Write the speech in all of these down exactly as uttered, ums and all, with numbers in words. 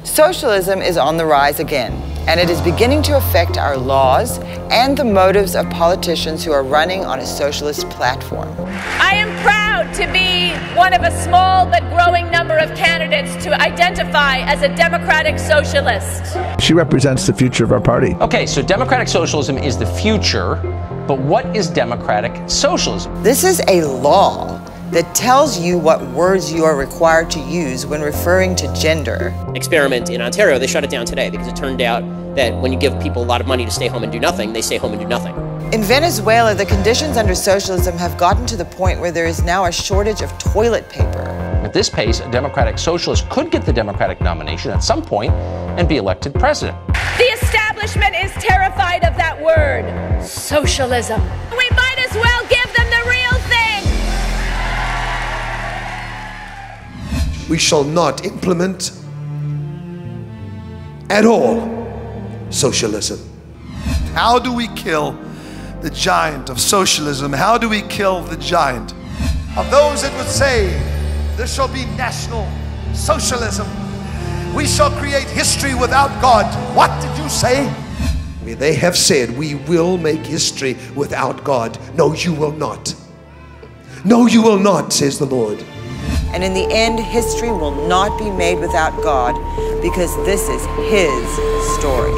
Socialism is on the rise again, and it is beginning to affect our laws and the motives of politicians who are running on a socialist platform. I am proud to be one of a small but growing number of candidates to identify as a democratic socialist. She represents the future of our party. Okay, so democratic socialism is the future, but what is democratic socialism? This is a law that tells you what words you are required to use when referring to gender. Experiment in Ontario, they shut it down today because it turned out that when you give people a lot of money to stay home and do nothing, they stay home and do nothing. In Venezuela, the conditions under socialism have gotten to the point where there is now a shortage of toilet paper. At this pace, a democratic socialist could get the Democratic nomination at some point and be elected president. The establishment is terrified of that word, socialism. We might as well give them the real thing. We shall not implement at all socialism. How do we kill the giant of socialism? How do we kill the giant of those that would say there shall be national socialism? We shall create history without God. What did you say? They have said we will make history without God. No, you will not. No, you will not, says the Lord. And in the end, history will not be made without God, because this is His story.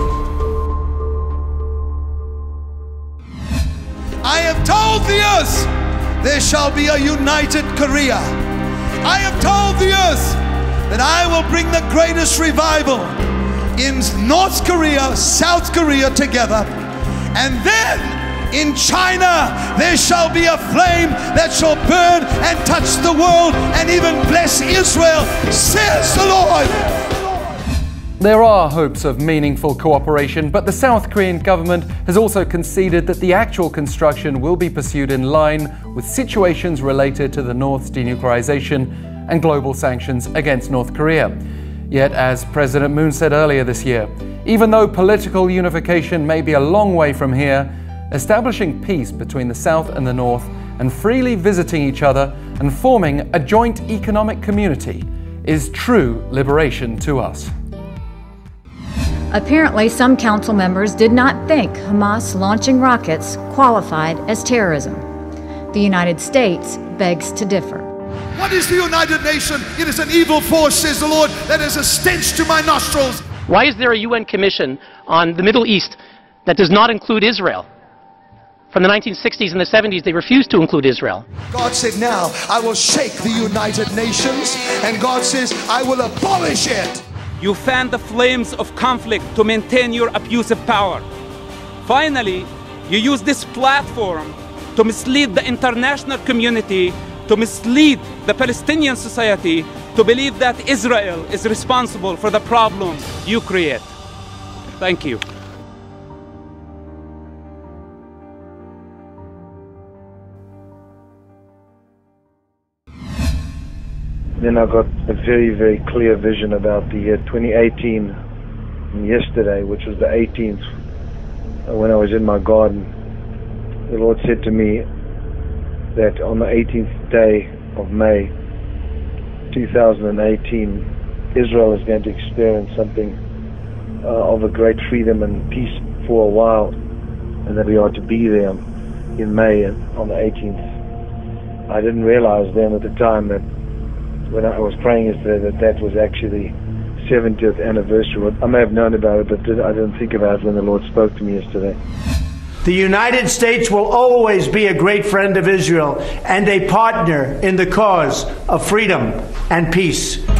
I have told the earth there shall be a united Korea. I have told the earth that I will bring the greatest revival in North Korea, South Korea together. And then in China, there shall be a flame that shall burn and touch the world and even bless Israel, says the Lord. There are hopes of meaningful cooperation, but the South Korean government has also conceded that the actual construction will be pursued in line with situations related to the North's denuclearization and global sanctions against North Korea. Yet, as President Moon said earlier this year, even though political unification may be a long way from here, establishing peace between the South and the North and freely visiting each other and forming a joint economic community is true liberation to us. Apparently, some council members did not think Hamas launching rockets qualified as terrorism. The United States begs to differ. What is the United Nations? It is an evil force, says the Lord, that is a stench to my nostrils. Why is there a U N commission on the Middle East that does not include Israel? From the nineteen sixties and the seventies, they refused to include Israel. God said, now I will shake the United Nations, and God says, I will abolish it. You fan the flames of conflict to maintain your abusive power. Finally, you use this platform to mislead the international community, to mislead the Palestinian society, to believe that Israel is responsible for the problems you create. Thank you. Then I got a very, very clear vision about the year twenty eighteen, yesterday, which was the eighteenth, when I was in my garden. The Lord said to me that on the eighteenth day of May two thousand eighteen, Israel is going to experience something uh, of a great freedom and peace for a while, and that we are to be there in May on the eighteenth. I didn't realize then at the time that when I was praying yesterday that that was actually the seventieth anniversary. I may have known about it, but I didn't think about it when the Lord spoke to me yesterday. The United States will always be a great friend of Israel and a partner in the cause of freedom and peace.